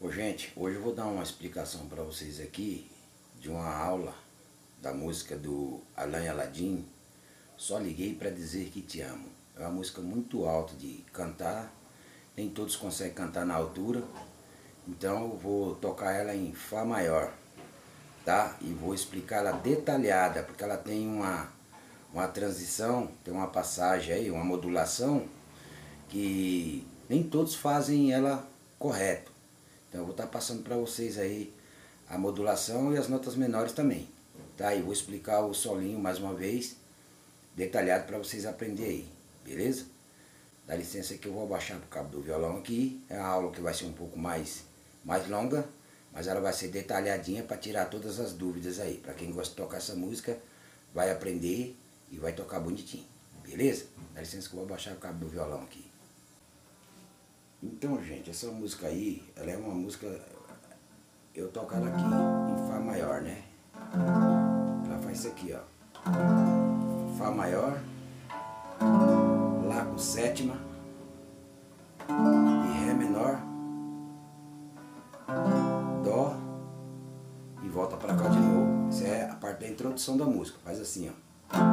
Ô, gente, hoje eu vou dar uma explicação para vocês aqui de uma aula da música do Alain Aladim, Só Liguei para Dizer Que Te Amo. É uma música muito alta de cantar, nem todos conseguem cantar na altura, então eu vou tocar ela em Fá maior, tá? E vou explicar ela detalhada, porque ela tem uma transição, tem uma passagem aí, uma modulação, que nem todos fazem ela correto. Então eu vou estar passando para vocês aí a modulação e as notas menores também, tá? E vou explicar o solinho mais uma vez, detalhado para vocês aprenderem aí, beleza? Dá licença que eu vou abaixar o cabo do violão aqui. É uma aula que vai ser um pouco mais longa, mas ela vai ser detalhadinha para tirar todas as dúvidas aí. Para quem gosta de tocar essa música, vai aprender e vai tocar bonitinho, beleza? Dá licença que eu vou abaixar o cabo do violão aqui. Então, gente, essa música aí, ela é uma música, eu toco ela aqui em Fá maior, né? Ela faz isso aqui, ó. Fá maior, Lá com sétima, e Ré menor, Dó, e volta pra cá de novo. Essa é a parte da introdução da música, faz assim, ó.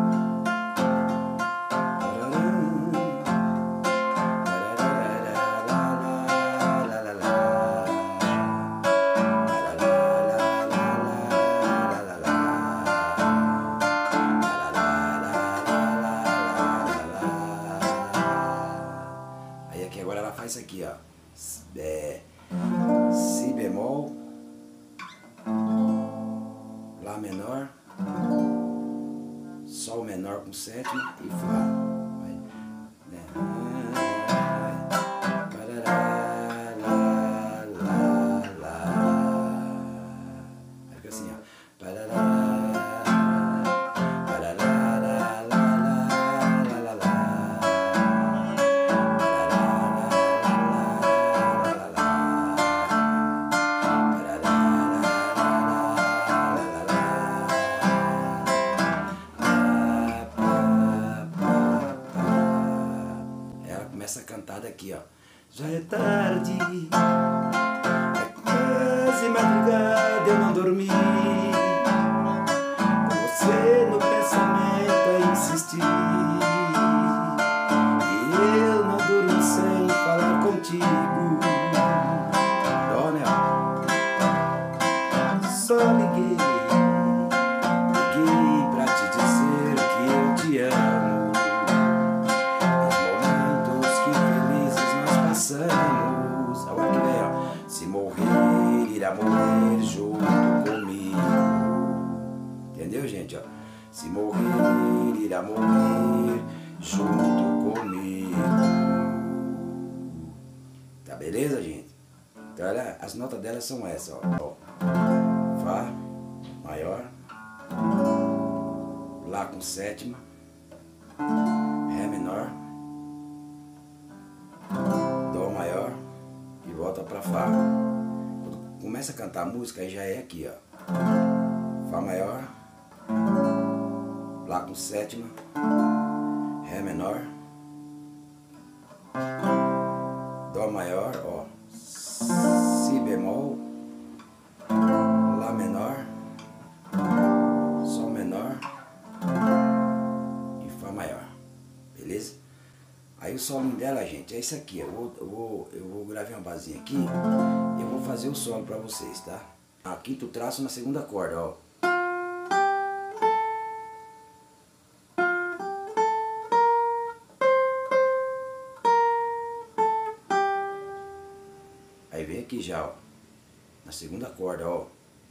Agora ela faz isso aqui, ó. Si bemol, Lá menor, Sol menor com sétima e Fá. Fica assim, ó. Essa cantada aqui, ó. Já é tarde, é quase madrugada, eu não dormi. Você no pensamento a insistir, e eu não durmo sem falar contigo. Dó, né? Só liguei pra te dizer que eu te amo. Agora que vem, ó. Se morrer, irá morrer junto comigo. Entendeu, gente? Ó. Se morrer, irá morrer junto comigo. Tá beleza, gente? Então, as notas delas são essas, ó. Fá maior, Lá com sétima, Ré menor, Dó maior e volta pra Fá. Quando começa a cantar a música, aí já é aqui, ó. Fá maior, Lá com sétima, Ré menor, Dó maior, ó. Si bemol, Lá menor, Sol menor e Fá maior. Beleza? Aí o solinho dela, gente, é isso aqui. Eu vou gravar uma basinha aqui e eu vou fazer o solo pra vocês, tá? A quinto traço na segunda corda, ó. Aí vem aqui já, ó. Na segunda corda, ó.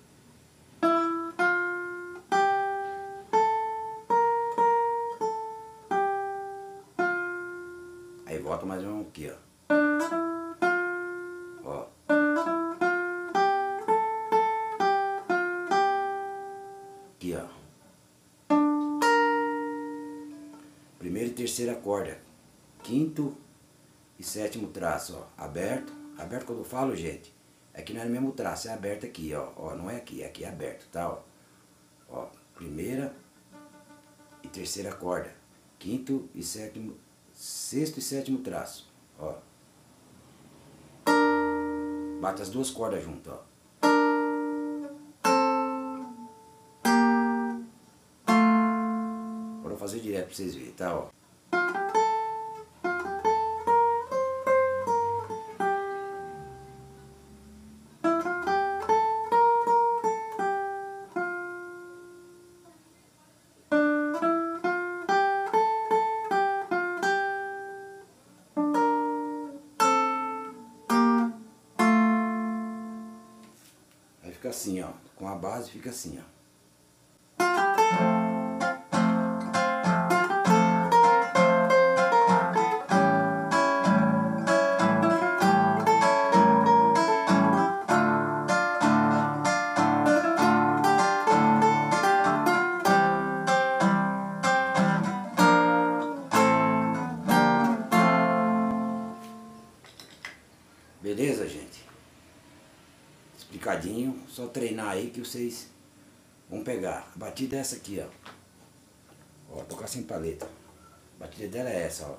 Aí volta mais um aqui, ó. Ó. Aqui, ó. Primeira e terceira corda. Quinto e sétimo traço, ó. Aberto. Aberto quando eu falo, gente, é que não é no mesmo traço, é aberto aqui, ó. Ó, não é aqui é aberto, tá, ó. Ó, primeira e terceira corda. Quinto e sétimo, sexto e sétimo traço, ó. Bate as duas cordas juntas, ó. Agora eu vou fazer direto pra vocês verem, tá, ó. Aí fica assim, ó. Com a base fica assim, ó. Beleza, gente? Explicadinho, só treinar aí que vocês vão pegar. A batida é essa aqui, ó. Ó, tocar sem paleta. A batida dela é essa, ó.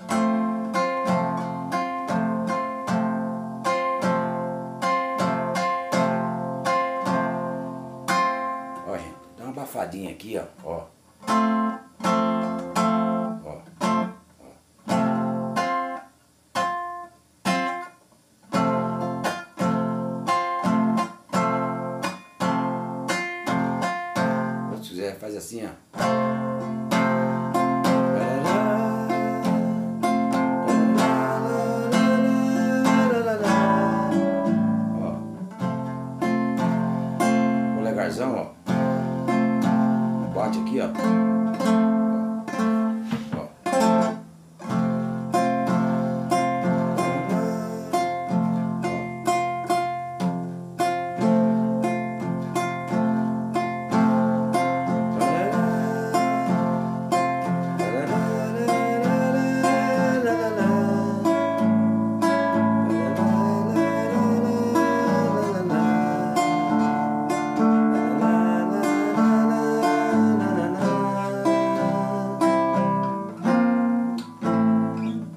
Ó, gente, dá uma abafadinha aqui, ó. Ó. Se quiser, faz assim, ó. Ó. Polegarzão, ó. Bate aqui, ó.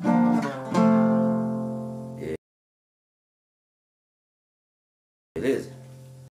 Beleza?